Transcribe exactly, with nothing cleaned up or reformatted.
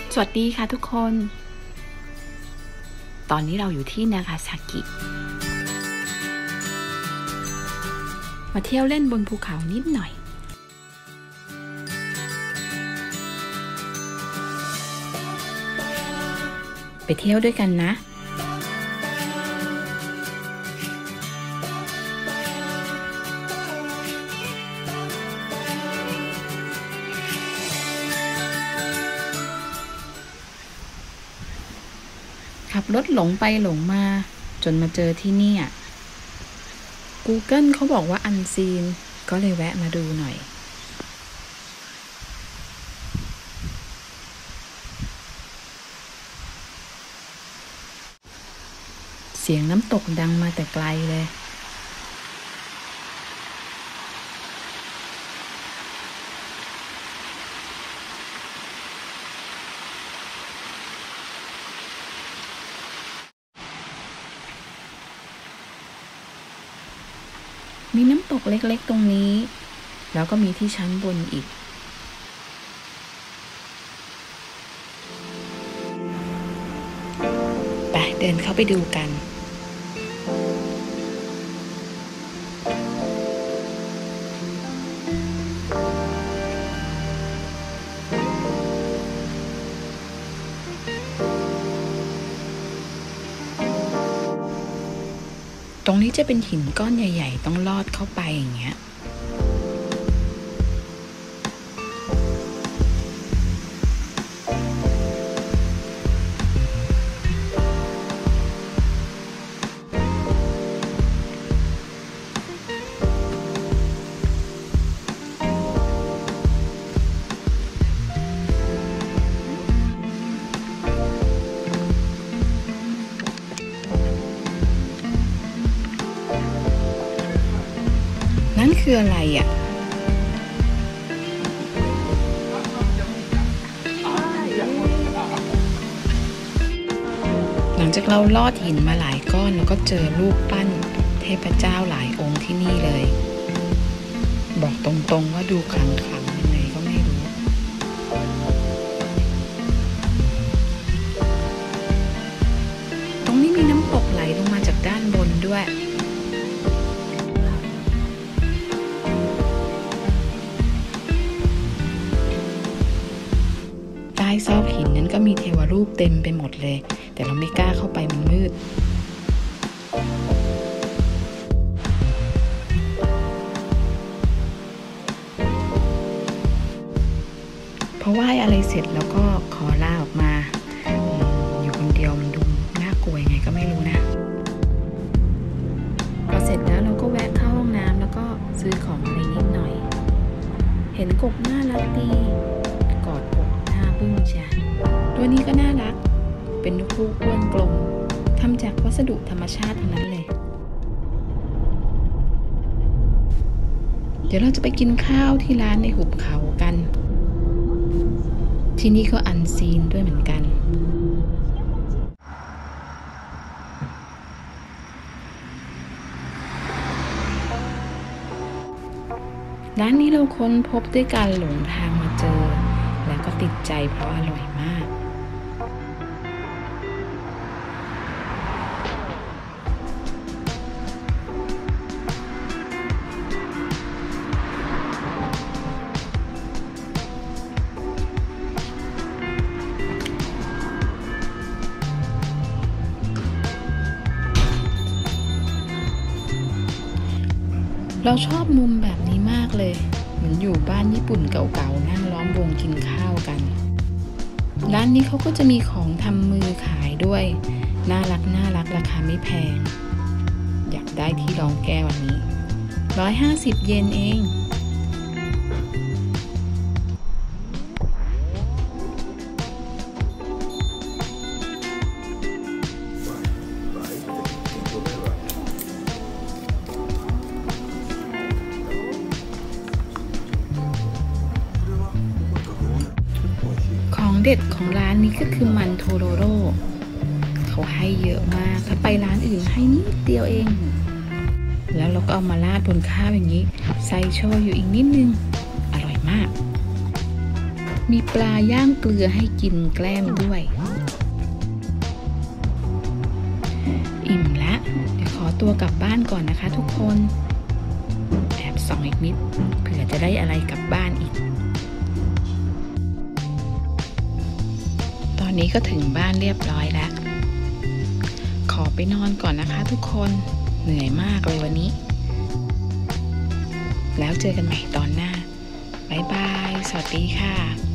สวัสดีค่ะทุกคน ตอนนี้เราอยู่ที่นากาซากิ มาเที่ยวเล่นบนภูเขานิดหน่อย ไปเที่ยวด้วยกันนะ ขับรถหลงไปหลงมาจนมาเจอที่นี่ Google เขาบอกว่าอันซีนก็เลยแวะมาดูหน่อย เสียงน้ำตกดังมาแต่ไกลเลยมีน้ำตกเล็กๆตรงนี้แล้วก็มีที่ชั้นบนอีกไปเดินเข้าไปดูกันตรงนี้จะเป็นหินก้อนใหญ่ๆต้องลอดเข้าไปอย่างเงี้ยนั่นคืออะไรอ่ะหลังจากเราลอดหินมาหลายก้อนแล้วก็เจอรูปปั้นเทพเจ้าหลายองค์ที่นี่เลยบอกตรงๆว่าดูขลังๆยังไงก็ไม่รู้ตรงนี้มีน้ำตกไหลลงมาจากด้านบนด้วยใต้ซอกหินนั้นก็มีเทวรูปเต็มไปหมดเลยแต่เราไม่กล้าเข้าไปมันมืดพอไหว้อะไรเสร็จแล้วก็ขอลาออกมาอยู่คนเดียวมันดูน่ากลัวยังไงก็ไม่รู้นะพอเสร็จแล้วเราก็แวะเข้าห้องน้ำแล้วก็ซื้อของอะไรนิดหน่อยเห็นกบน่ารักดีกอดอกหน้าบึ้งจ้ะตัวนี้ก็น่ารักเป็นนกฮูกอ้วนกลมทำจากวัสดุธรรมชาติทั้งนั้นเลยเดี๋ยวเราจะไปกินข้าวที่ร้านในหุบเขากันที่นี่ก็อันซีนด้วยเหมือนกันร้านนี้เราค้นพบด้วยการหลงทางมาเจอแล้วก็ติดใจเพราะอร่อยมากเราชอบมุมแบบนี้มากเลยเหมือนอยู่บ้านญี่ปุ่นเก่าๆนั่งล้อมวงกินข้าวกันร้านนี้เขาก็จะมีของทำมือขายด้วยน่ารักน่ารักราคาไม่แพงอยากได้ที่รองแก้ววันนี้หนึ่งร้อยห้าสิบเยนเองเด็ดของร้านนี้ก็คือมันโทโรโร่เขาให้เยอะมากถ้าไปร้านอื่นให้นิดเดียวเองแล้วเราก็เอามาราดบนข้าวอย่างนี้ใส่โชยุอีกนิดนึงอร่อยมากมีปลาย่างเกลือให้กินแกล้มด้วย อิ่มละเดี๋ยวขอตัวกลับบ้านก่อนนะคะทุกคนแอบส่องอีกนิดเผื่อจะได้อะไรกลับบ้านอีกตอนนี้ก็ถึงบ้านเรียบร้อยแล้วขอไปนอนก่อนนะคะทุกคนเหนื่อยมากเลยวันนี้แล้วเจอกันใหม่ตอนหน้าบ๊ายบายสวัสดีค่ะ